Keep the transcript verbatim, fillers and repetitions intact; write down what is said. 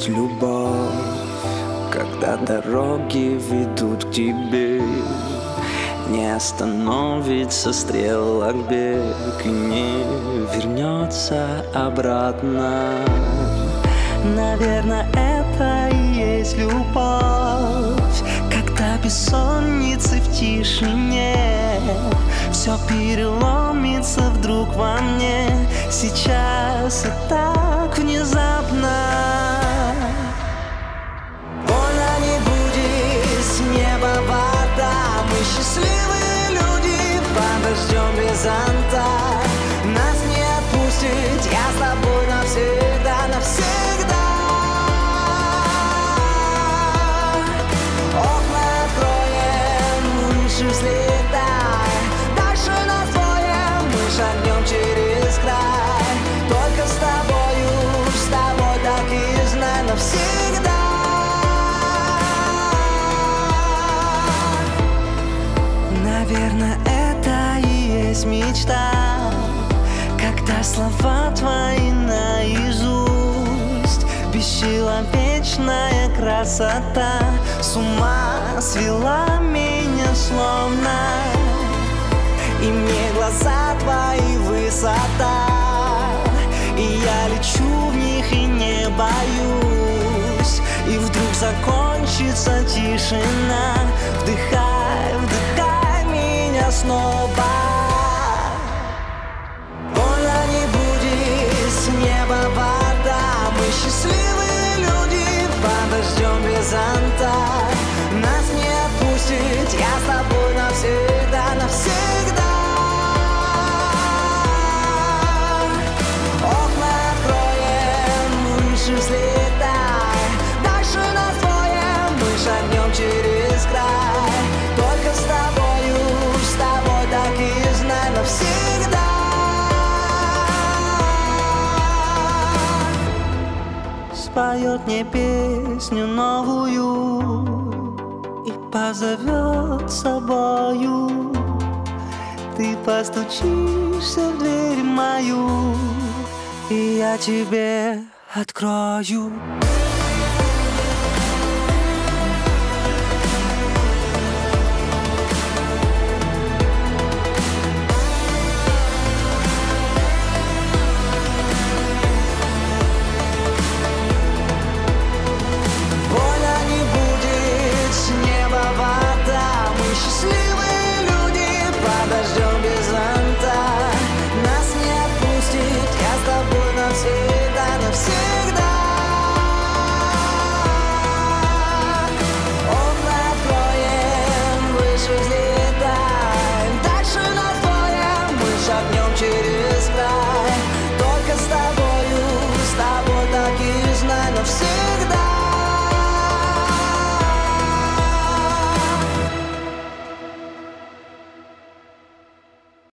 есть любовь, когда дороги ведут к тебе. Не остановится стрелок бег и не вернется обратно. Наверное, это и есть любовь, когда бессонницы в тишине все переломится вдруг во мне. Сейчас и так внезапно. Больно не будет, с неба вода. Мы счастливые люди, подождем без зонта. Нас не отпустит, я с тобой навсегда, навсегда. Окна откроем, лучше взлетай. Дальше нас двое, мы шагнем через край. Только с тобою, с тобой так и знай навсегда. Наверное, это и есть мечта, когда слова твои наизусть. Бесчеловечная красота с ума свела меня словно. И мне глаза твои высота, и я лечу в них и не боюсь. И вдруг закончится тишина. Вдыхай, вдыхай меня снова. Больно не будет, с неба вода. Мы счастливые люди, подождем без зонта. Нас не отпустит, я с тобой навсегда, навсегда. Окна откроем, лучше взлетай. Дальше нас двое, мы шагнем через край. Только с тобою, с тобой так и знай навсегда. Споет мне песню новую и позовет с собою. Ты постучишься в дверь мою, и я тебе открою.